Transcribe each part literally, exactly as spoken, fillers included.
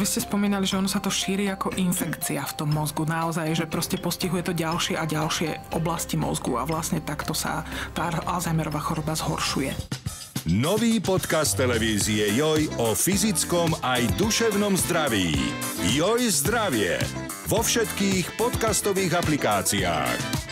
Vy ste spomínali, že ono sa to šíri ako infekcia v tom mozgu. Naozaj, že proste postihuje to ďalšie a ďalšie oblasti mozgu a vlastne takto sa tá Alzheimerová choroba zhoršuje. Nový podcast televízie Joj o fyzickom aj duševnom zdraví. Joj zdravie. Vo všetkých podcastových aplikáciách.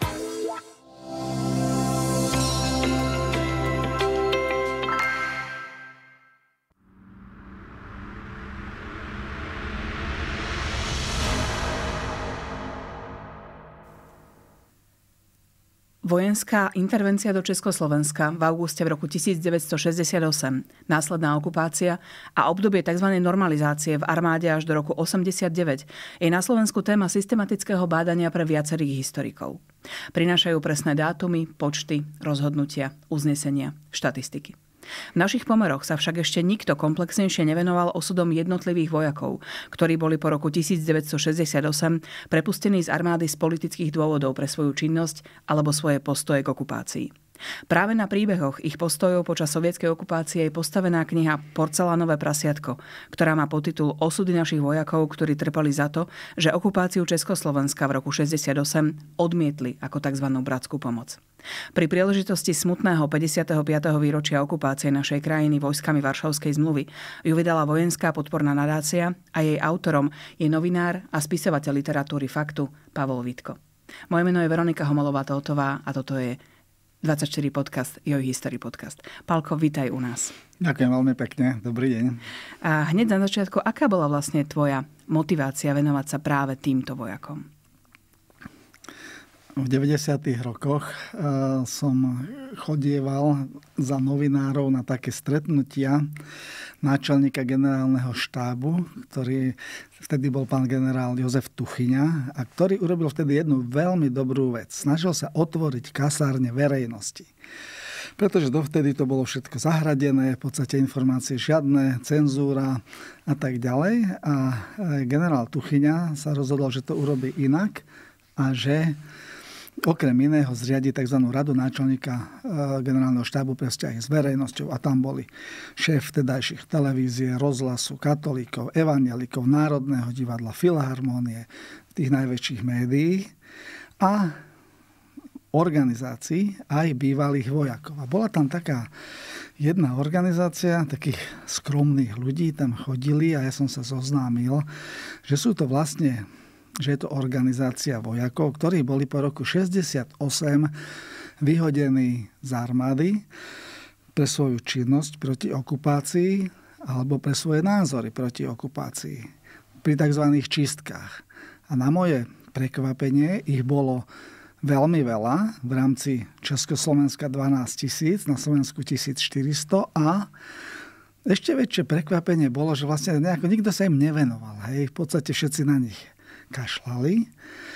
Vojenská intervencia do Československa v auguste v roku devätnásťstošesťdesiatosem, následná okupácia a obdobie tzv. Normalizácie v armáde až do roku osemdesiatdeväť je na Slovensku téma systematického bádania pre viacerých historikov. Prinášajú presné dátumy, počty, rozhodnutia, uznesenia, štatistiky. V našich pomeroch sa však ešte nikto komplexnejšie nevenoval osudom jednotlivých vojakov, ktorí boli po roku devätnásťstošesťdesiatosem prepustení z armády z politických dôvodov pre svoju činnosť alebo svoje postoje k okupácii. Práve na príbehoch ich postojov počas sovietskej okupácie je postavená kniha Porcelánové prasiatko, ktorá má podtitul Osudy našich vojakov, ktorí trpeli za to, že okupáciu Československa v roku šesťdesiatosem odmietli ako tzv. Bratskú pomoc. Pri príležitosti smutného päťdesiateho piateho výročia okupácie našej krajiny vojskami Varšavskej zmluvy ju vydala Vojenská podporná nadácia a jej autorom je novinár a spisovateľ literatúry Faktu Pavol Vitko. Moje meno je Veronika Homolová-Tautová a toto je dvadsaťštyri podcast, Joj History podcast. Pálko, vítaj u nás. Ďakujem veľmi pekne, dobrý deň. A hneď na začiatku, aká bola vlastne tvoja motivácia venovať sa práve týmto vojakom? V deväťdesiatych rokoch uh, som chodieval za novinárov na také stretnutia náčelníka generálneho štábu, ktorý vtedy bol pán generál Jozef Tuchyňa a ktorý urobil vtedy jednu veľmi dobrú vec. Snažil sa otvoriť kasárne verejnosti. Pretože dovtedy to bolo všetko zahradené, v podstate informácie žiadne, cenzúra a tak ďalej. A generál Tuchyňa sa rozhodol, že to urobí inak a že okrem iného zriadi tzv. Radu náčelníka generálneho štábu pre vzťahy s verejnosťou a tam boli šéf vtedajších televízie, rozhlasu, katolíkov, evanjelikov, Národného divadla, Filharmónie, tých najväčších médií a organizácií aj bývalých vojakov. A bola tam taká jedna organizácia, takých skromných ľudí tam chodili a ja som sa zoznámil, že sú to vlastne že je to organizácia vojakov, ktorí boli po roku šesťdesiatosem vyhodení z armády pre svoju činnosť proti okupácii alebo pre svoje názory proti okupácii pri tzv. Čistkách. A na moje prekvapenie ich bolo veľmi veľa, v rámci Československa dvanásť tisíc, na Slovensku tisícštyristo a ešte väčšie prekvapenie bolo, že vlastne nejako nikto sa im nevenoval. Hej, v podstate všetci na nich kašľali.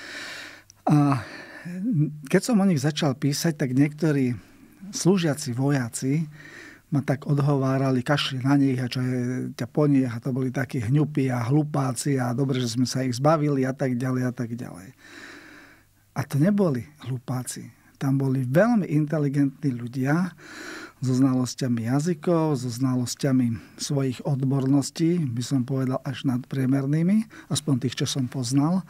A keď som o nich začal písať, tak niektorí slúžiaci vojaci ma tak odhovárali, kašli na nich a čo je ťa po nich a to boli takí hňupí a hlupáci a dobre, že sme sa ich zbavili a tak ďalej a tak ďalej. A to neboli hlupáci. Tam boli veľmi inteligentní ľudia so znalosťami jazykov, so znalosťami svojich odborností, by som povedal až nadpriemernými, aspoň tých, čo som poznal.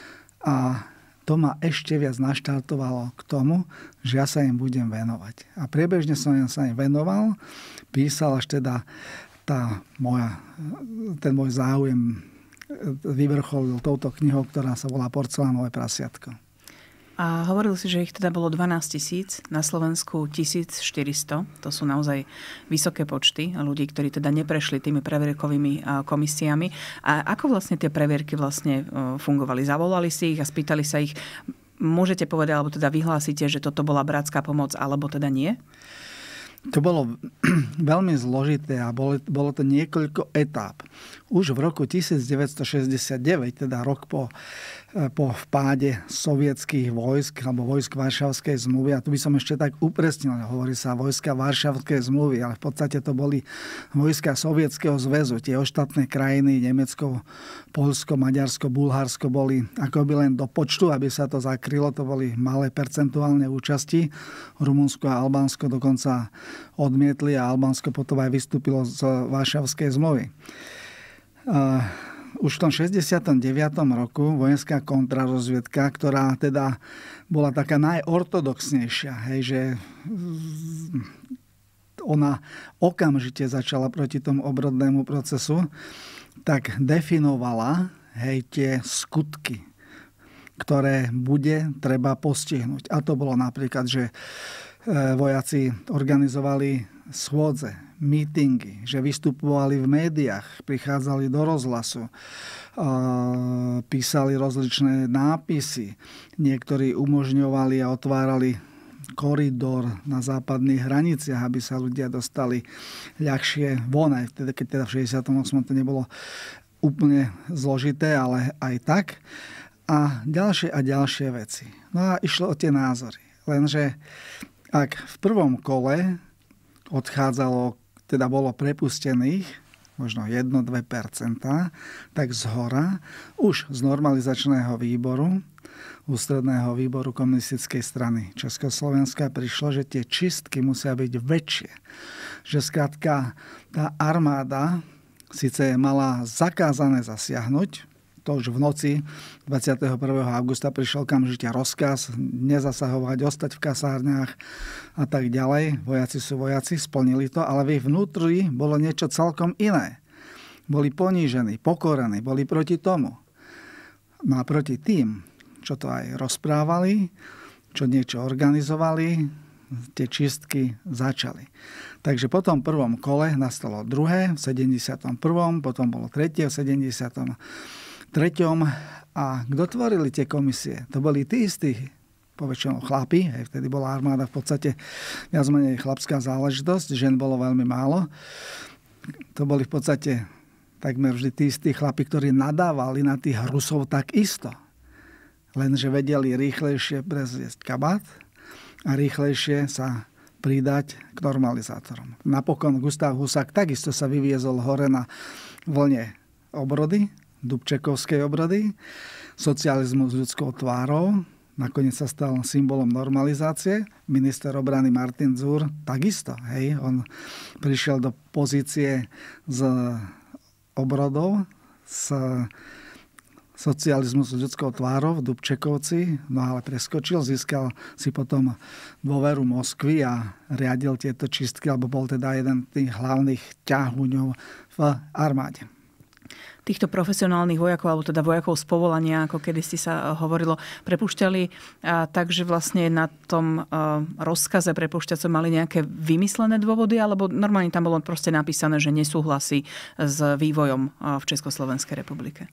A to ma ešte viac naštartovalo k tomu, že ja sa im budem venovať. A priebežne som sa im venoval, písal až teda tá moja, ten môj záujem vyvrcholil touto knihou, ktorá sa volá Porcelánové prasiatko. A hovoril si, že ich teda bolo dvanásť tisíc, na Slovensku tisícštyristo. To sú naozaj vysoké počty ľudí, ktorí teda neprešli tými previerkovými komisiami. A ako vlastne tie previerky vlastne fungovali? Zavolali si ich a spýtali sa ich, môžete povedať, alebo teda vyhlásite, že toto bola bratská pomoc, alebo teda nie? To bolo veľmi zložité a bolo, bolo to niekoľko etáp. Už v roku devätnásťstošesťdesiatdeväť, teda rok po, po vpáde sovietských vojsk alebo vojsk Varšavskej zmluvy, a tu by som ešte tak upresnil, hovorí sa vojska Varšavskej zmluvy, ale v podstate to boli vojska Sovietskeho zväzu. Tie ostatné krajiny, Nemecko, Poľsko, Maďarsko, Bulharsko, boli akoby len do počtu, aby sa to zakrylo. To boli malé percentuálne účasti. Rumunsko a Albánsko dokonca odmietli a Albánsko potom aj vystúpilo z Varšavskej zmluvy. Už v tom šesťdesiatom deviatom roku vojenská kontrarozviedka, ktorá teda bola taká najortodoxnejšia, hej, že ona okamžite začala proti tomu obrodnému procesu, tak definovala, hej, tie skutky, ktoré bude treba postihnúť. A to bolo napríklad, že vojaci organizovali schôdze, mítingy, že vystupovali v médiách, prichádzali do rozhlasu, písali rozličné nápisy. Niektorí umožňovali a otvárali koridor na západných hraniciach, aby sa ľudia dostali ľahšie von. Aj vtedy, keď teda v šesťdesiatom ôsmom to nebolo úplne zložité, ale aj tak. A ďalšie a ďalšie veci. No a išlo o tie názory. Lenže ak v prvom kole odchádzalo, teda bolo prepustených možno jedno až dve percentá, tak zhora už z normalizačného výboru, ústredného výboru komunistickej strany Československa prišlo, že tie čistky musia byť väčšie. Že skrátka tá armáda síce mala zakázané zasiahnuť, to už v noci dvadsiateho prvého augusta prišiel okamžite rozkaz nezasahovať, ostať v kasárniach a tak ďalej. Vojaci sú vojaci, splnili to, ale v ich vnútri bolo niečo celkom iné. Boli ponížení, pokorení, boli proti tomu. No a proti tým, čo to aj rozprávali, čo niečo organizovali, tie čistky začali. Takže po tom prvom kole nastalo druhé v sedemdesiatom prvom, potom bolo tretie v sedemdesiatom treťom. A kto tvorili tie komisie? To boli tí istí, poväčšinou chlapi, hej, vtedy bola armáda v podstate viac menej chlapská záležitosť, žen bolo veľmi málo. To boli v podstate takmer vždy tí istí chlapi, ktorí nadávali na tých Rusov tak isto. Lenže vedeli rýchlejšie prezviesť kabát a rýchlejšie sa pridať k normalizátorom. Napokon Gustav Husák takisto sa vyviezol hore na vlne obrody, Dubčekovskej obrody, socializmus s ľudskou tvárou, nakoniec sa stal symbolom normalizácie. Minister obrany Martin Dzur takisto. Hej, on prišiel do pozície z obrodov, z socializmus s ľudskou tvárou v Dubčekovci, no ale preskočil, získal si potom dôveru Moskvy a riadil tieto čistky, alebo bol teda jeden z tých hlavných ťahuňov v armáde. Týchto profesionálnych vojakov, alebo teda vojakov z povolania, ako kedysi sa hovorilo, prepúšťali takže vlastne na tom rozkaze prepúšťacom mali nejaké vymyslené dôvody, alebo normálne tam bolo proste napísané, že nesúhlasí s vývojom v Československej republike?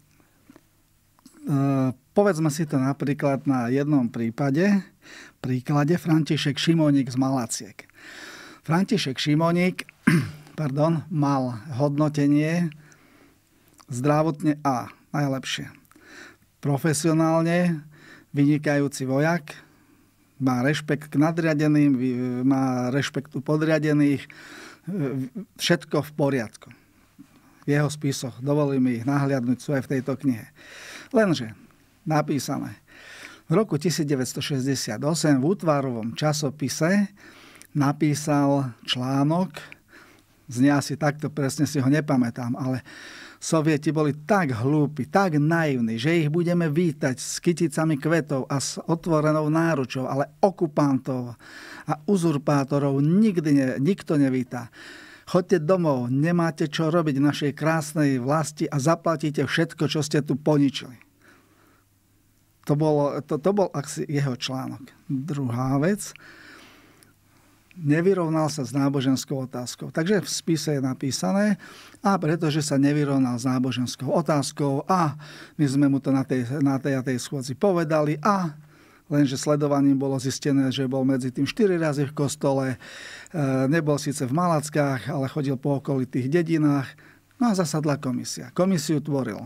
Povedzme si to napríklad na jednom prípade, príklade František Šimónik z Malaciek. František Šimónik pardon, mal hodnotenie zdravotne A, najlepšie. Profesionálne vynikajúci vojak, má rešpekt k nadriadeným, má rešpekt u podriadených, všetko v poriadku. V jeho spisoch, dovolím ich nahliadnúť, sú aj v tejto knihe. Lenže napísané. V roku devätnásťstošesťdesiatosem v útvarovom časopise napísal článok, znie asi takto, presne si ho nepamätám, ale Sovieti boli tak hlúpi, tak naivní, že ich budeme vítať s kyticami kvetov a s otvorenou náručou, ale okupantov a uzurpátorov nikdy ne, nikto nevítá. Choďte domov, nemáte čo robiť v našej krásnej vlasti a zaplatíte všetko, čo ste tu poničili. To, bolo, to, to bol asi jeho článok. Druhá vec, nevyrovnal sa s náboženskou otázkou. Takže v spise je napísané, a pretože sa nevyrovnal s náboženskou otázkou a my sme mu to na tej, na tej a tej schôdzi povedali a lenže sledovaním bolo zistené, že bol medzi tým štyri razy v kostole, nebol síce v Malackách, ale chodil po okolitých dedinách. No a zasadla komisia. Komisiu tvoril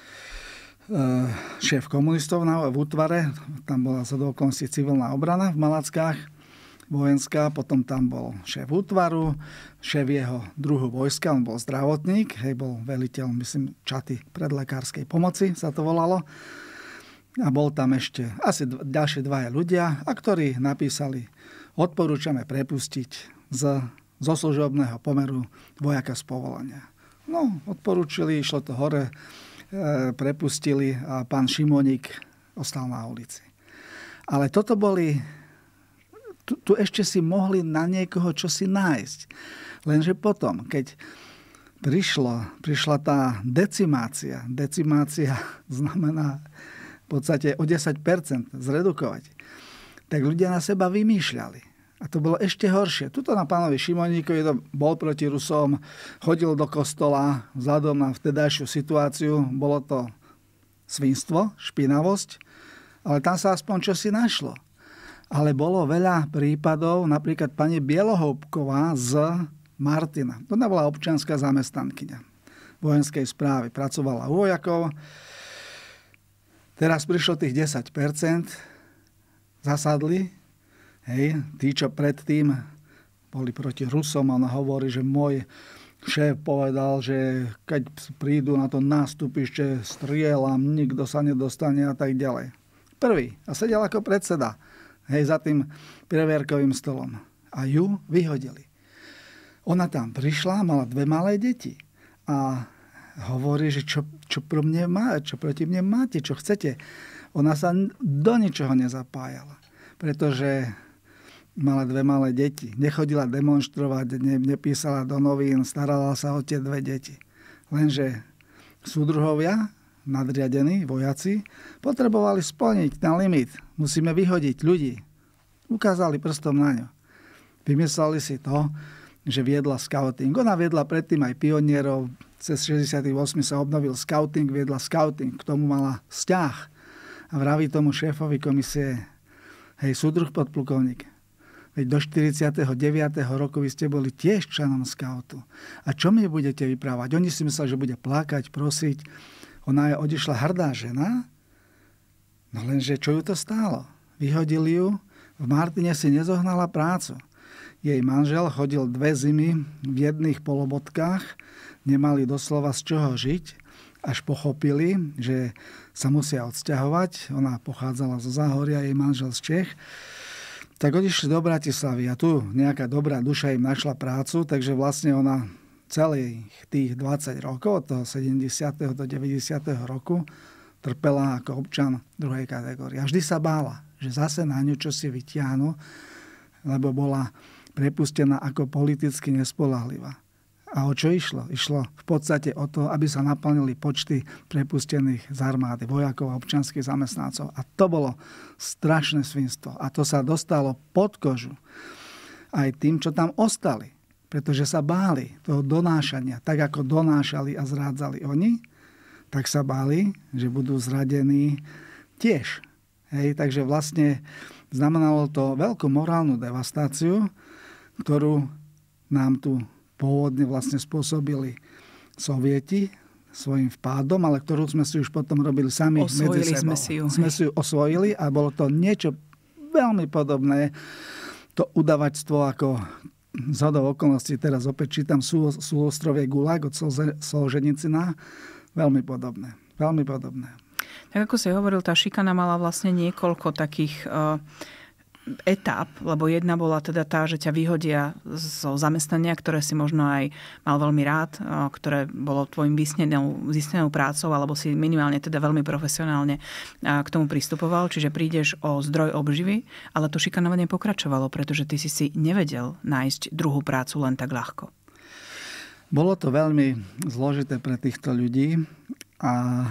šéf komunistov v útvare, tam bola za okolností civilná obrana v Malackách, vojenská, potom tam bol šéf útvaru, šéf jeho druhu vojska, on bol zdravotník, hej, bol veliteľ, myslím, čaty predlekárskej pomoci sa to volalo. A bol tam ešte asi d- ďalšie dvaja ľudia, a ktorí napísali, odporúčame prepustiť z, zo služobného pomeru vojaka z povolania. No, odporúčili, išlo to hore, e, prepustili a pán Šimoník ostal na ulici. Ale toto boli... Tu, tu ešte si mohli na niekoho čosi nájsť. Lenže potom, keď prišlo, prišla tá decimácia, decimácia znamená v podstate o desať percent zredukovať, tak ľudia na seba vymýšľali. A to bolo ešte horšie. Tuto na pánovi Šimoníkovi to bol proti Rusom, chodil do kostola vzhľadom na vtedajšiu situáciu. Bolo to svinstvo, špinavosť, ale tam sa aspoň čosi našlo. Ale bolo veľa prípadov, napríklad pani Bielohoubková z Martina. Ona bola občianska zamestnankyňa vojenskej správy. Pracovala u vojakov. Teraz prišlo tých desať percent. Zasadli. Hej, tí, čo predtým boli proti Rusom, ona hovorí, že môj šéf povedal, že keď prídu na to nástupište, strieľam, nikto sa nedostane a tak ďalej. Prvý. A sedel ako predseda. Hej, za tým previerkovým stolom. A ju vyhodili. Ona tam prišla, mala dve malé deti. A hovorí, že čo, čo, pro mne má, čo proti mne máte, čo chcete. Ona sa do ničoho nezapájala. Pretože mala dve malé deti. Nechodila demonštrovať, ne, nepísala do novín, starala sa o tie dve deti. Lenže súdruhovia, nadriadení vojaci, potrebovali splniť ten limit. Musíme vyhodiť ľudí. Ukázali prstom na ňu. Vymysleli si to, že viedla skauting. Ona viedla predtým aj pionierov. Cez šesťdesiatosem sa obnovil skauting, viedla skauting. K tomu mala vzťah. A vraví tomu šéfovi komisie: hej, súdruh podplukovník, veď do štyridsiateho deviateho roku vy ste boli tiež členom skautu. A čo mi budete vyprávať? Oni si mysleli, že bude plakať, prosiť. Ona je odišla hrdá žena, no lenže čo ju to stálo? Vyhodili ju, v Martine si nezohnala prácu. Jej manžel chodil dve zimy v jedných polobodkách, nemali doslova z čoho žiť, až pochopili, že sa musia odsťahovať. Ona pochádzala zo Záhoria, jej manžel z Čech. Tak odišli do Bratislavy a tu nejaká dobrá duša im našla prácu, takže vlastne ona celých tých dvadsať rokov, od toho sedemdesiateho do deväťdesiateho roku, trpela ako občan druhej kategórie. A vždy sa bála, že zase na ňu čo si vytiahnu, lebo bola prepustená ako politicky nespoľahlivá. A o čo išlo? Išlo v podstate o to, aby sa naplnili počty prepustených z armády, vojakov a občianskych zamestnancov. A to bolo strašné svinstvo. A to sa dostalo pod kožu aj tým, čo tam ostali. Pretože sa báli toho donášania. Tak ako donášali a zrádzali oni, tak sa báli, že budú zradení tiež. Hej, takže vlastne znamenalo to veľkú morálnu devastáciu, ktorú nám tu pôvodne vlastne spôsobili Sovieti svojím vpádom, ale ktorú sme si už potom robili sami osvojili medzi sebou. Sme si ju. Sme si ju osvojili a bolo to niečo veľmi podobné. To udavačstvo, ako zhodou okolností teraz opäť čítam Súostrovie Gulag od Solženicina. Veľmi podobné. Veľmi podobné. Tak ako si hovoril, tá šikana mala vlastne niekoľko takých uh, etáp, lebo jedna bola teda tá, že ťa vyhodia zo zamestnania, ktoré si možno aj mal veľmi rád, ktoré bolo tvojim vysnenou, vysnenou prácou, alebo si minimálne teda veľmi profesionálne k tomu pristupoval, čiže prídeš o zdroj obživy, ale to šikanovanie pokračovalo, pretože ty si si nevedel nájsť druhú prácu len tak ľahko. Bolo to veľmi zložité pre týchto ľudí a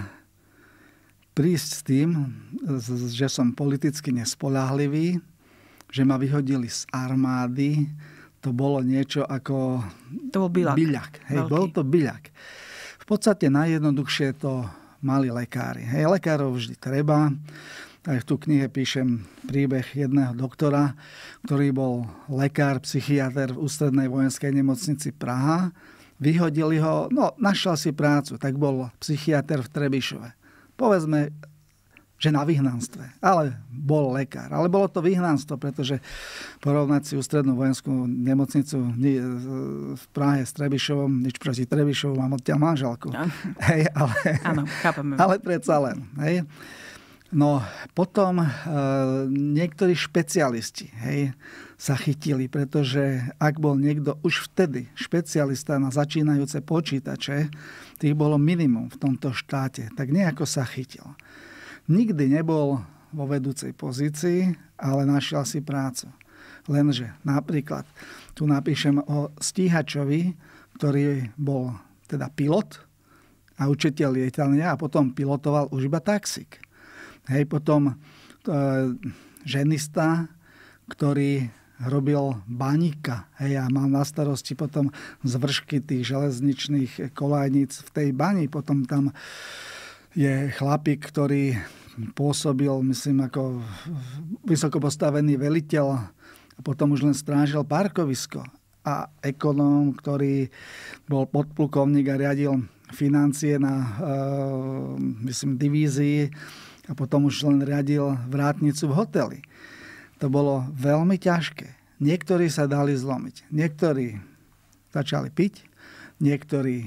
prísť s tým, že som politicky nespoľahlivý, že ma vyhodili z armády, to bolo niečo ako to bol byľak. byľak. Hej, bol to byľak. V podstate najjednoduchšie to mali lekári. Hej, lekárov vždy treba. Aj v tú knihe píšem príbeh jedného doktora, ktorý bol lekár, psychiater v Ústrednej vojenskej nemocnici Praha. Vyhodili ho, no našiel si prácu, tak bol psychiater v Trebišove. Povedzme, že na vyhnanstve. Ale bol lekár. Ale bolo to vyhnanstvo, pretože porovnať si Ústrednú vojenskú nemocnicu v Prahe s Trebišovom, nič proti Trebišovu, mám odtiaľ manželku. Ja. Hej, ale, áno, chápeme. Ale predsa len. Hej. No, potom e, niektorí špecialisti, hej, sa chytili, pretože ak bol niekto už vtedy špecialista na začínajúce počítače, tých bolo minimum v tomto štáte, tak nejako sa chytil. Nikdy nebol vo vedúcej pozícii, ale našiel si prácu. Lenže napríklad tu napíšem o stíhačovi, ktorý bol teda pilot a učiteľ lietania a potom pilotoval už iba taxík. Hej, potom e, ženista, ktorý robil baníka, hej, a mal na starosti potom zvršky tých železničných kolajníc v tej bani. Potom tam je chlapík, ktorý pôsobil, myslím, ako vysoko postavený veliteľ a potom už len strážil parkovisko. A ekonóm, ktorý bol podplukovník a riadil financie na, e, myslím, divízii a potom už len riadil vrátnicu v hoteli. To bolo veľmi ťažké. Niektorí sa dali zlomiť. Niektorí začali piť, niektorí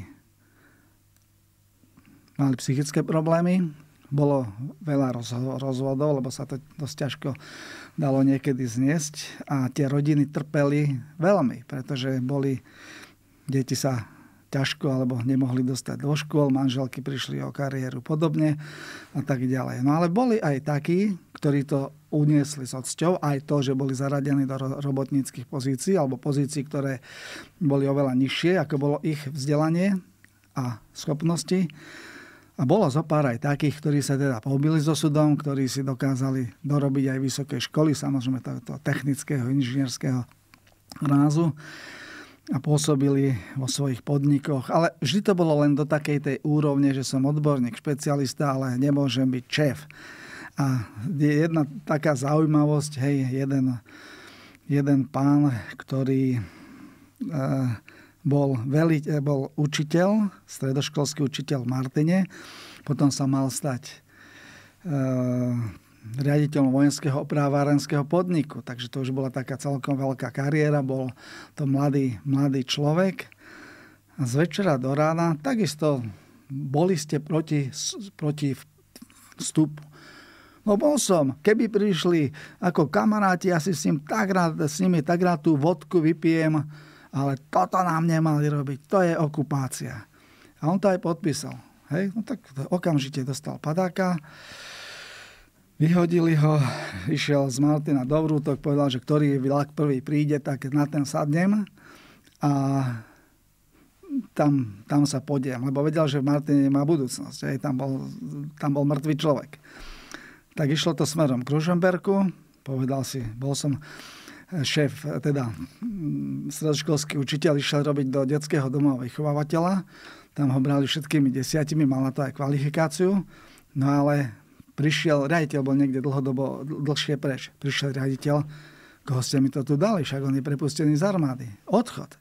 mali psychické problémy, bolo veľa rozvodov, lebo sa to dosť ťažko dalo niekedy zniesť a tie rodiny trpeli veľmi, pretože boli, deti sa ťažko alebo nemohli dostať do škôl, manželky prišli o kariéru podobne a tak ďalej. No ale boli aj takí, ktorí to uniesli s odsťou, aj to, že boli zaradení do robotníckych pozícií alebo pozícií, ktoré boli oveľa nižšie, ako bolo ich vzdelanie a schopnosti. A bolo zo pár aj takých, ktorí sa teda pobili so súdom, ktorí si dokázali dorobiť aj vysoké školy, samozrejme to technického, inžinierského rázu a pôsobili vo svojich podnikoch. Ale vždy to bolo len do takej tej úrovne, že som odborník, špecialista, ale nemôžem byť šéf. A je jedna taká zaujímavosť, hej, jeden, jeden pán, ktorý e, bol, veli, bol učiteľ, stredoškolský učiteľ v Martine, potom sa mal stať e, riaditeľom vojenského opravárenského podniku. Takže to už bola taká celkom veľká kariéra. Bol to mladý, mladý človek. A z večera do rána takisto boli ste proti, proti vstupu. No bol som. Keby prišli ako kamaráti, ja si s, ním tak rád, s nimi tak rád tú vodku vypijem, ale toto nám nemali robiť. To je okupácia. A on to aj podpísal. Hej? No tak okamžite dostal padáka. Vyhodili ho, išiel z Martina do Vrútok, povedal, že ktorý vlak prvý príde, tak na ten sadnem a tam, tam sa podiem, lebo vedel, že v Martine má budúcnosť. Hej, tam, bol, tam bol mŕtvý človek. Tak išlo to smerom k Ružomberku, povedal si, bol som šéf, teda stredoškolský učiteľ, išiel robiť do detského domova vychovávateľa, tam ho brali všetkými desiatimi, mal na to aj kvalifikáciu, no ale prišiel, riaditeľ bol niekde dlhodobo, dlhšie preč. Prišiel riaditeľ, koho ste mi to tu dali, však on je prepustený z armády. Odchod.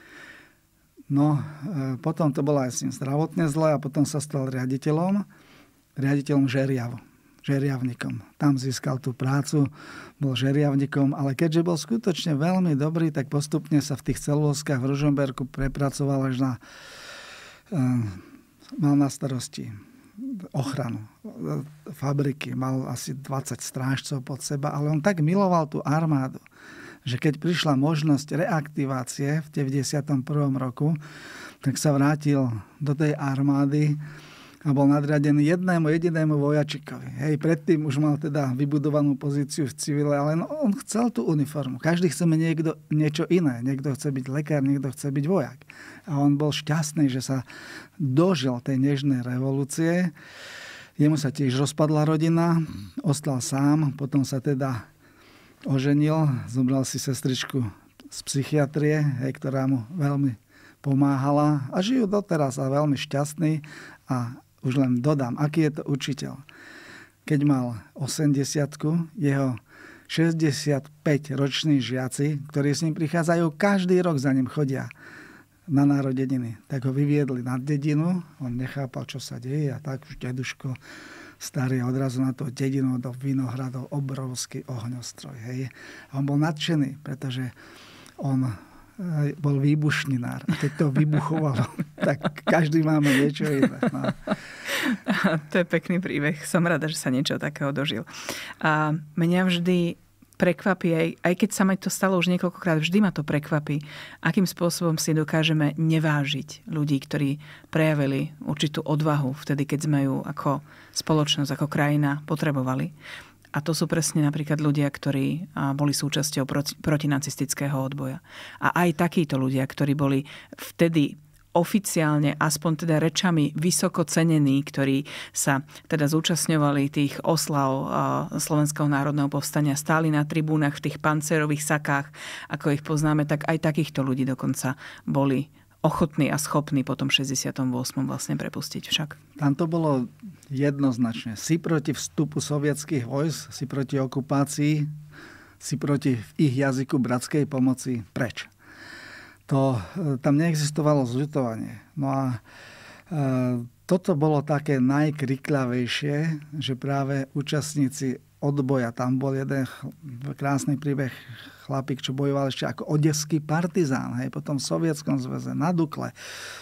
No, e, potom to bolo aj s ním zdravotne zle a potom sa stal riaditeľom, riaditeľom žeriav, žeriavnikom. Tam získal tú prácu, bol žeriavnikom, ale keďže bol skutočne veľmi dobrý, tak postupne sa v tých celovozkách v Ružomberku prepracoval až na, e, mal na starosti ochranu fabriky, mal asi dvadsať strážcov pod seba, ale on tak miloval tú armádu, že keď prišla možnosť reaktivácie v deväťdesiatom prvom roku, tak sa vrátil do tej armády a bol nadriadený jednému jedinému vojačikovi. Hej, predtým už mal teda vybudovanú pozíciu v civile, ale no, on chcel tú uniformu. Každý chce niekto, niečo iné. Niekto chce byť lekár, niekto chce byť vojak. A on bol šťastný, že sa dožil tej nežnej revolúcie. Jemu sa tiež rozpadla rodina, ostal sám, potom sa teda oženil, zobral si sestričku z psychiatrie, hej, ktorá mu veľmi pomáhala a žijú doteraz a veľmi šťastný. A už len dodám, aký je to učiteľ. Keď mal osemdesiatku, jeho šesťdesiatpäťroční žiaci, ktorí s ním prichádzajú, každý rok za ním chodia na narodeniny. Tak ho vyviedli na dedinu, on nechápal, čo sa deje a tak už deduško starý odrazu na tú dedinu do vinohradov obrovský ohňostroj. Hej. A on bol nadšený, pretože on bol výbušninár. A keď to vybuchovalo, tak každý máme niečo iné. No. To je pekný príbeh. Som rada, že sa niečo takého dožil. A mňa vždy prekvapí, aj, aj keď sa mi to stalo už niekoľkokrát, vždy ma to prekvapí, akým spôsobom si dokážeme nevážiť ľudí, ktorí prejavili určitú odvahu vtedy, keď sme ju ako spoločnosť, ako krajina potrebovali. A to sú presne napríklad ľudia, ktorí boli súčasťou proti, protinacistického odboja. A aj takíto ľudia, ktorí boli vtedy oficiálne, aspoň teda rečami vysoko cenení, ktorí sa teda zúčastňovali tých oslav Slovenského národného povstania, stáli na tribúnach v tých pancerových sakách, ako ich poznáme, tak aj takýchto ľudí dokonca boli ochotní a schopní potom v šesťdesiatom ôsmom vlastne prepustiť však. Tam to bolo jednoznačne. Si proti vstupu sovietských vojsk, si proti okupácii, si proti v ich jazyku bratskej pomoci preč. To, tam neexistovalo zľutovanie. No a e, toto bolo také najkrikľavejšie, že práve účastníci odboja, tam bol jeden krásny príbeh, chlapík, čo bojoval ešte ako odeský partizán, hej, potom v Sovietskom zväze, na Dukle,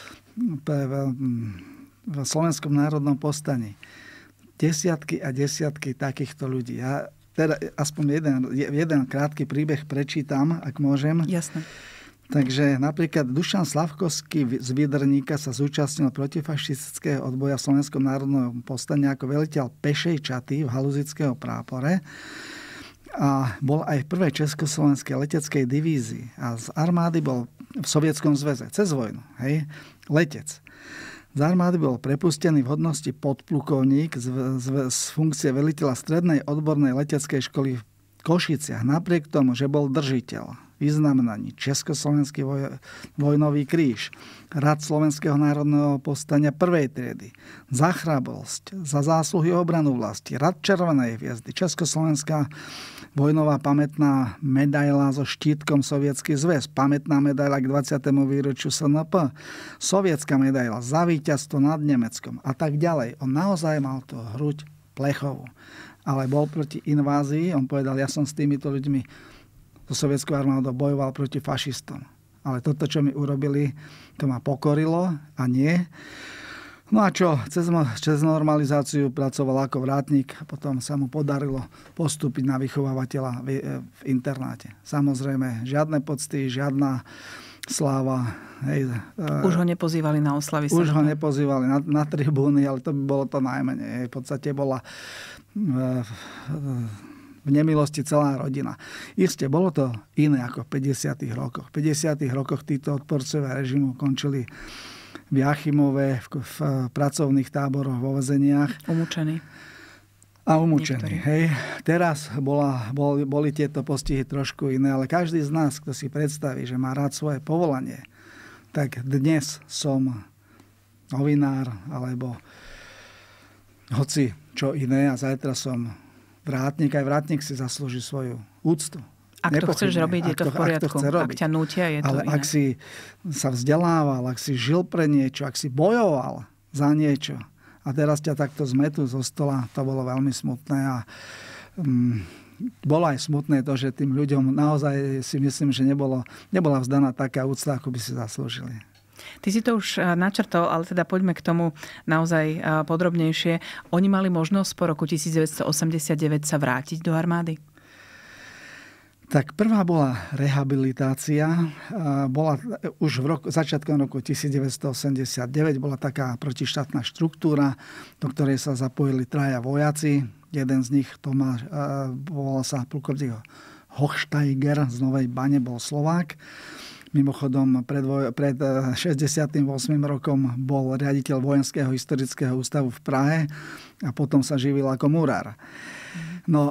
v Slovenskom národnom povstaní. Desiatky a desiatky takýchto ľudí. Ja teda aspoň jeden, jeden krátky príbeh prečítam, ak môžem. Jasné. Takže napríklad Dušan Slavkovský z Vydrníka sa zúčastnil protifašistického odboja v Slovenskom národnom povstaní ako veliteľ pešej čaty v haluzického prápore a bol aj v prvej československej leteckej divízii a z armády bol v Sovietskom zväze cez vojnu, hej, letec. Z armády bol prepustený v hodnosti podplukovník z, z, z funkcie veliteľa strednej odbornej leteckej školy v Košiciach, napriek tomu, že bol držiteľ vyznamenaní Československý voj, vojnový kríž, Rad Slovenského národného povstania prvej triedy, za chrabrosť, za zásluhy obranu vlasti, Rad Červenej hviezdy, Československá vojnová pamätná medaila so štítkom Sovietský zväz, pamätná medaila k dvadsiatemu výročiu es en pé, sovietská medaila za víťazstvo nad Nemeckom a tak ďalej. On naozaj mal tú hruď plechovú, ale bol proti invázii. On povedal, ja som s týmito ľuďmi so sovietskou armádou bojoval proti fašistom. Ale toto, čo mi urobili, to ma pokorilo a nie. No a čo? Cez, cez normalizáciu pracoval ako vrátnik a potom sa mu podarilo postúpiť na vychovávateľa v, v internáte. Samozrejme, žiadne pocty, žiadna sláva. Hej, už ho nepozývali na oslavy. Už ho nepozývali na, na tribúny, ale to by bolo to najmenej. V podstate bola v, v nemilosti celá rodina. Isté, bolo to iné ako v päťdesiatych rokoch. V päťdesiatych rokoch títo odporcovia režimu končili v Jachimove, v, v pracovných táboroch, vo väzeniach. Umúčení. A umúčení, hej. Teraz bola, boli, boli tieto postihy trošku iné, ale každý z nás, kto si predstaví, že má rád svoje povolanie, tak dnes som novinár, alebo hoci čo iné a zajtra som vrátnik. Aj vrátnik si zaslúži svoju úctu. Ak to chceš robiť, je to v poriadku. Ak ťa nútia, je to ale iné. Ak si sa vzdelával, ak si žil pre niečo, ak si bojoval za niečo a teraz ťa takto zmetú zo stola, to bolo veľmi smutné a um, bolo aj smutné to, že tým ľuďom naozaj si myslím, že nebolo, nebola vzdaná taká úcta, ako by si zaslúžili. Ty si to už načrtol, ale teda poďme k tomu naozaj podrobnejšie. Oni mali možnosť po roku devätnásťstoosemdesiatdeväť sa vrátiť do armády? Tak prvá bola rehabilitácia. Bola už v roku, začiatkom roku devätnásťstoosemdesiatdeväť bola taká protištátna štruktúra, do ktorej sa zapojili traja vojaci. Jeden z nich, Tomáš, volal sa plukovník Hochsteiger z Novej Bane, bol Slovák. Mimochodom, pred, pred šesťdesiatym ôsmym rokom bol riaditeľ Vojenského historického ústavu v Prahe a potom sa živil ako murár. No,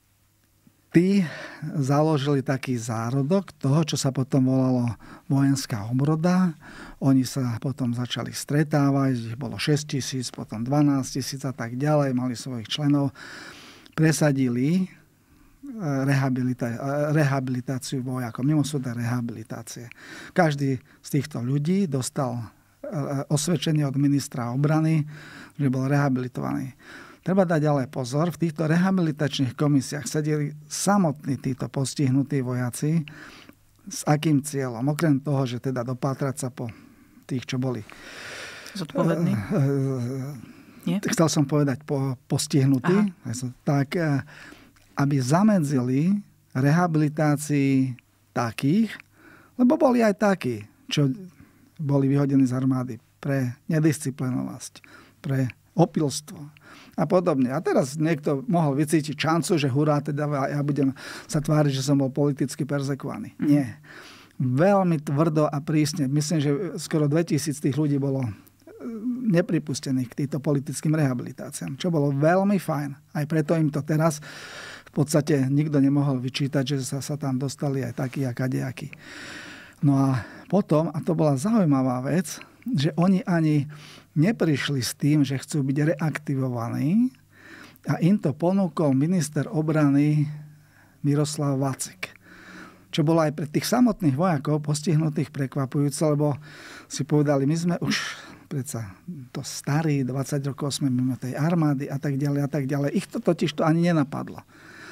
tí založili taký zárodok toho, čo sa potom volalo vojenská obroda. Oni sa potom začali stretávať, bolo šesť tisíc, potom dvanásť tisíc a tak ďalej, mali svojich členov. Presadili Rehabilita- rehabilitáciu vojakov, mimosúdne rehabilitácie. Každý z týchto ľudí dostal osvedčenie od ministra obrany, že bol rehabilitovaný. Treba dať ale pozor, v týchto rehabilitačných komisiách sedeli samotní títo postihnutí vojaci. S akým cieľom? Okrem toho, že teda dopátrať sa po tých, čo boli zodpovední, Nie? Chcel som povedať po, postihnutí. Tak, aby zamedzili rehabilitácii takých, lebo boli aj takí, čo boli vyhodení z armády pre nedisciplinovanosť, pre opilstvo a podobne. A teraz niekto mohol vycítiť šancu, že hurá, teda ja budem sa tváriť, že som bol politicky perzekovaný. Mm. Nie. Veľmi tvrdo a prísne. Myslím, že skoro dvetisíc tých ľudí bolo nepripustených k týmto politickým rehabilitáciám, čo bolo veľmi fajn. Aj preto im to teraz v podstate nikto nemohol vyčítať, že sa, sa tam dostali aj takí a kadejakí. No a potom, a to bola zaujímavá vec, že oni ani neprišli s tým, že chcú byť reaktivovaní a im to ponúkol minister obrany Miroslav Vacek. Čo bolo aj pre tých samotných vojakov postihnutých prekvapujúce, lebo si povedali, my sme už predsa to starí, dvadsať rokov sme mimo tej armády a tak ďalej a tak ďalej. Ich to totiž to ani nenapadlo.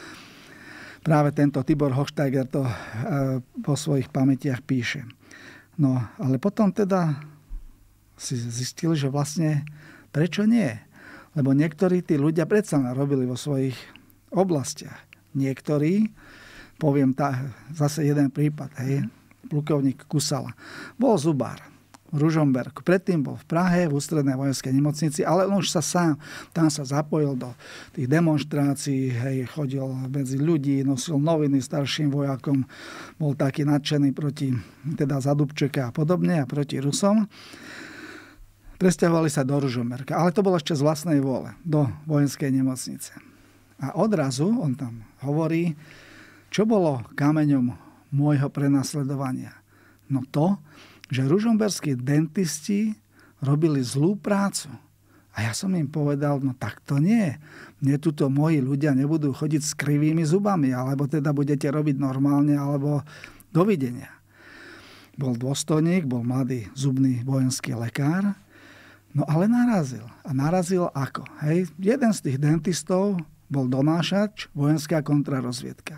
Práve tento Tibor Hochsteiger to e, po svojich pamätiach píše. No, ale potom teda si zistil, že vlastne prečo nie? Lebo niektorí tí ľudia predsa robili vo svojich oblastiach. Niektorí, poviem tá, zase jeden prípad, hej, plukovník Kusala, bol zubár v Ružomberku. Predtým bol v Prahe, v ústrednej vojenskej nemocnici, ale on už sa sám, tam sa zapojil do tých demonštrácií, hej, chodil medzi ľudí, nosil noviny starším vojakom, bol taký nadšený proti, teda za Dubčeka a podobne a proti Rusom. Presťahovali sa do Ružomberka, ale to bolo ešte z vlastnej vôle, do vojenskej nemocnice. A odrazu, on tam hovorí, čo bolo kameňom môjho prenasledovania? No to, že ružomberskí dentisti robili zlú prácu. A ja som im povedal, no tak to nie. Mne tuto moji ľudia nebudú chodiť s krivými zubami, alebo teda budete robiť normálne, alebo dovidenia. Bol dôstojník, bol mladý zubný vojenský lekár, no ale narazil. A narazil ako? Hej, jeden z tých dentistov bol donášač, vojenská kontrarozviedka.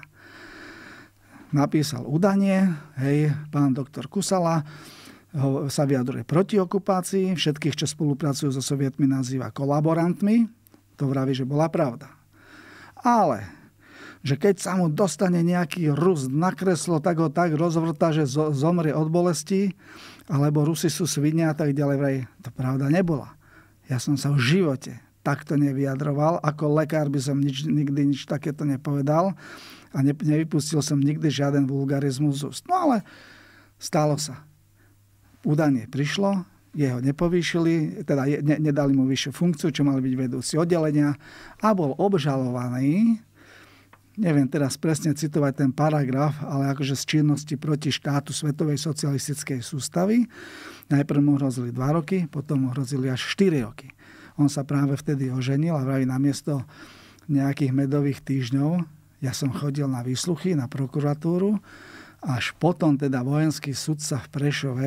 Napísal udanie, hej, pán doktor Kusala ho, sa vyjadruje proti okupácii, všetkých, čo spolupracujú so Sovietmi, nazýva kolaborantmi. To vraví, že bola pravda. Ale, že keď sa mu dostane nejaký Rus na kreslo, tak ho tak rozvrta, že zomrie od bolesti, alebo Rusi sú svinia a tak ďalej, vraj, to pravda nebola. Ja som sa v živote takto nevyjadroval. Ako lekár by som nič, nikdy nič takéto nepovedal a ne, nevypustil som nikdy žiaden vulgarizmus z úst. No ale stalo sa. Udanie prišlo, jeho nepovýšili, teda ne, nedali mu vyššiu funkciu, čo mal byť vedúci oddelenia a bol obžalovaný, neviem teraz presne citovať ten paragraf, ale akože z činnosti proti štátu Svetovej socialistickej sústavy. Najprv mu hrozili dva roky, potom mu hrozili až štyri roky. On sa práve vtedy oženil a vraví, namiesto nejakých medových týždňov ja som chodil na výsluchy, na prokuratúru, až potom teda vojenský sudca v Prešove,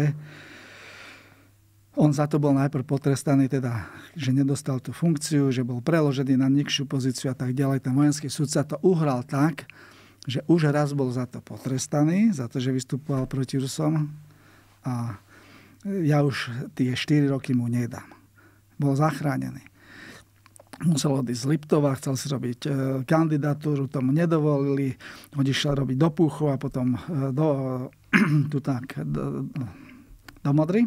on za to bol najprv potrestaný, teda, že nedostal tú funkciu, že bol preložený na nižšiu pozíciu a tak ďalej. Ten vojenský sudca to uhral tak, že už raz bol za to potrestaný, za to, že vystupoval proti Rusom a ja už tie štyri roky mu nedám. Bol zachránený. Musel odísť z Liptova, chcel si robiť e, kandidatúru, tomu nedovolili, odišiel robiť do Púchova a potom e, do, tu tak, do, do Modry.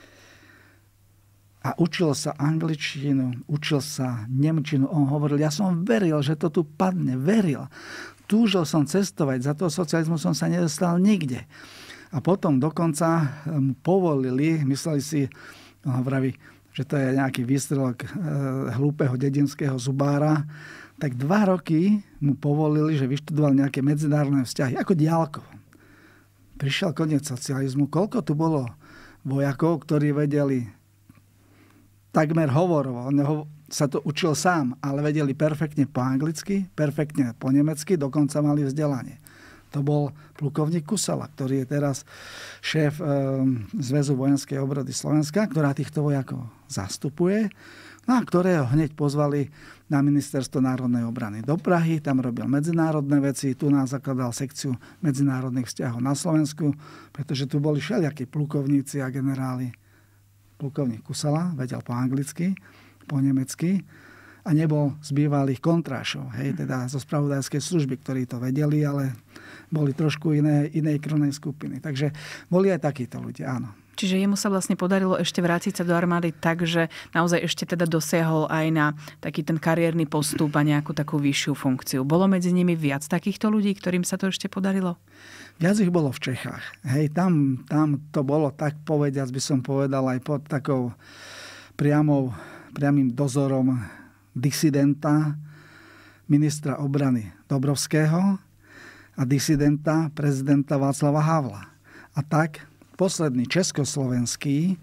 A učil sa angličtinu, učil sa nemčinu. On hovoril, ja som veril, že to tu padne, veril. Túžil som cestovať, za toho socializmu som sa nedostal nikde. A potom dokonca mu povolili, mysleli si, on vraví, že to je nejaký výstrelok e, hlúpeho dedinského zubára, tak dva roky mu povolili, že vyštudoval nejaké medzinárodné vzťahy, ako diaľkovo. Prišiel koniec socializmu. Koľko tu bolo vojakov, ktorí vedeli takmer hovorovo, on ho, sa to učil sám, ale vedeli perfektne po anglicky, perfektne po nemecky, dokonca mali vzdelanie. To bol plukovník Kusala, ktorý je teraz šéf e, Zväzu vojenskej obrody Slovenska, ktorá týchto vojakov zastupuje, no a ktorého hneď pozvali na Ministerstvo národnej obrany do Prahy. Tam robil medzinárodné veci, tu nás zakladal sekciu medzinárodných vzťahov na Slovensku, pretože tu boli všelijakí plukovníci a generáli. Plukovník Kusala vedel po anglicky po nemecky a nebol z bývalých kontrášov, hej, teda zo spravodajskej služby, ktorí to vedeli, ale boli trošku iné, inej krvnej skupiny. Takže boli aj takíto ľudia, áno. Čiže jemu sa vlastne podarilo ešte vrátiť sa do armády tak, že naozaj ešte teda dosiahol aj na taký ten kariérny postup a nejakú takú vyššiu funkciu. Bolo medzi nimi viac takýchto ľudí, ktorým sa to ešte podarilo? Viac ich bolo v Čechách. Hej, tam, tam to bolo tak povediac, by som povedal, aj pod takou priamou, priamým dozorom disidenta, ministra obrany Dobrovského a disidenta prezidenta Václava Havla. A tak posledný československý,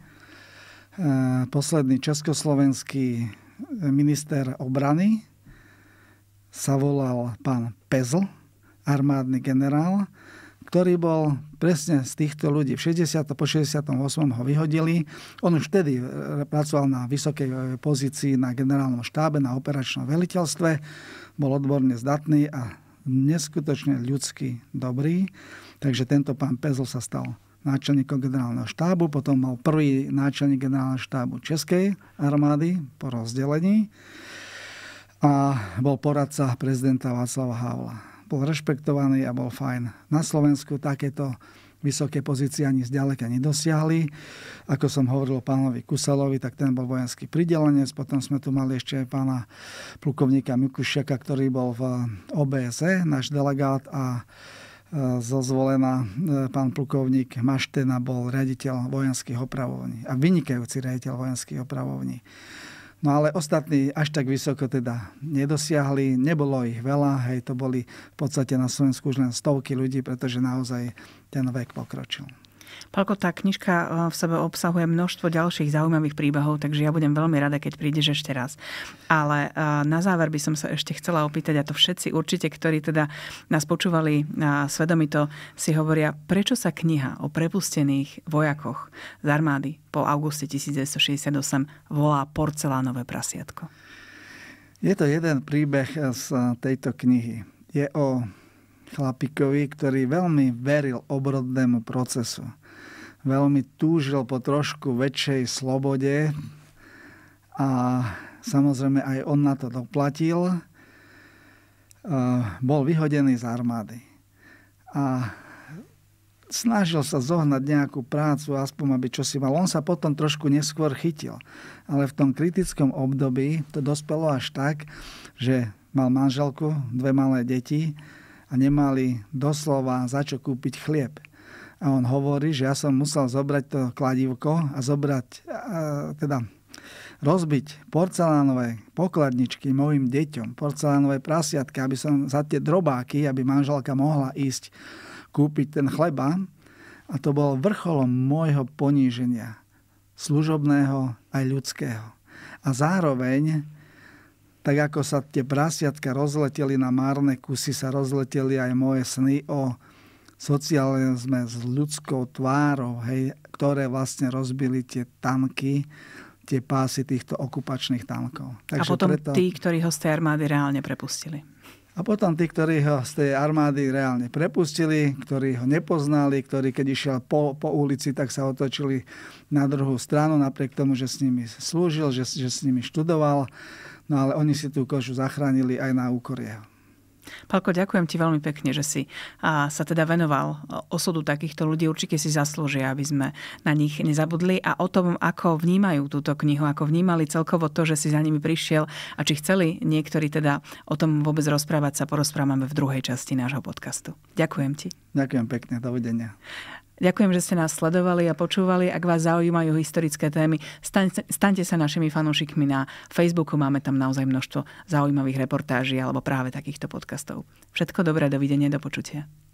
posledný československý minister obrany sa volal pán Pezl, armádny generál, ktorý bol presne z týchto ľudí. V šesťdesiatom po šesťdesiatom ôsmom ho vyhodili. On už vtedy pracoval na vysokej pozícii na generálnom štábe, na operačnom veliteľstve. Bol odborne zdatný a neskutočne ľudsky dobrý. Takže tento pán Pezl sa stal náčelníkom generálneho štábu, potom mal prvý náčelník generálneho štábu Českej armády po rozdelení a bol poradca prezidenta Václava Havla. Bol rešpektovaný a bol fajn. Na Slovensku takéto vysoké pozície ani zďaleka nedosiahli. Ako som hovoril o pánovi Kuselovi, tak ten bol vojenský pridelenec. Potom sme tu mali ešte pána plukovníka Mikušiaka, ktorý bol v ó bé es é, náš delegát, a zozvolená pán plukovník Maštena bol riaditeľ vojenských opravovní a vynikajúci riaditeľ vojenských opravovní. No ale ostatní až tak vysoko teda nedosiahli, nebolo ich veľa, hej, to boli v podstate na Slovensku už len stovky ľudí, pretože naozaj ten vek pokročil. Pálko, tá knižka v sebe obsahuje množstvo ďalších zaujímavých príbehov, takže ja budem veľmi rada, keď prídeš ešte raz. Ale na záver by som sa ešte chcela opýtať, a to všetci určite, ktorí teda nás počúvali svedomito, si hovoria, prečo sa kniha o prepustených vojakoch z armády po auguste devätnásťstošesťdesiatosem volá Porcelánové prasiatko? Je to jeden príbeh z tejto knihy. Je o chlapíkovi, ktorý veľmi veril obrodnému procesu. Veľmi túžil po trošku väčšej slobode a samozrejme aj on na to doplatil. Bol vyhodený z armády a snažil sa zohnať nejakú prácu, aspoň aby čo si mal. On sa potom trošku neskôr chytil. Ale v tom kritickom období to dospelo až tak, že mal manželku, dve malé deti a nemali doslova za čo kúpiť chlieb. A on hovorí, že ja som musel zobrať to kladívko a zobrať, a, teda rozbiť porcelánové pokladničky mojim deťom, porcelánové prasiatka, aby som za tie drobáky, aby manželka mohla ísť kúpiť ten chleba. A to bolo vrcholom môjho poníženia, služobného aj ľudského. A zároveň, tak ako sa tie prasiatka rozleteli na márne kusy, sa rozleteli aj moje sny o socializme s ľudskou tvárou, hej, ktoré vlastne rozbili tie tanky, tie pásy týchto okupačných tankov. Takže a potom preto... tí, ktorí ho z tej armády reálne prepustili. A potom tí, ktorí ho z tej armády reálne prepustili, ktorí ho nepoznali, ktorí keď išiel po, po ulici, tak sa otočili na druhú stranu, napriek tomu, že s nimi slúžil, že, že s nimi študoval. No ale oni si tú kožu zachránili aj na úkor jeho. Pálko, ďakujem ti veľmi pekne, že si sa teda venoval osudu takýchto ľudí. Určite si zaslúžia, aby sme na nich nezabudli. A o tom, ako vnímajú túto knihu, ako vnímali celkovo to, že si za nimi prišiel a či chceli niektorí teda o tom vôbec rozprávať, sa porozprávame v druhej časti nášho podcastu. Ďakujem ti. Ďakujem pekne, dovidenia. Ďakujem, že ste nás sledovali a počúvali. Ak vás zaujímajú historické témy, staňte, staňte sa našimi fanúšikmi na Facebooku. Máme tam naozaj množstvo zaujímavých reportáží alebo práve takýchto podcastov. Všetko dobré, dovidenia, do počutia.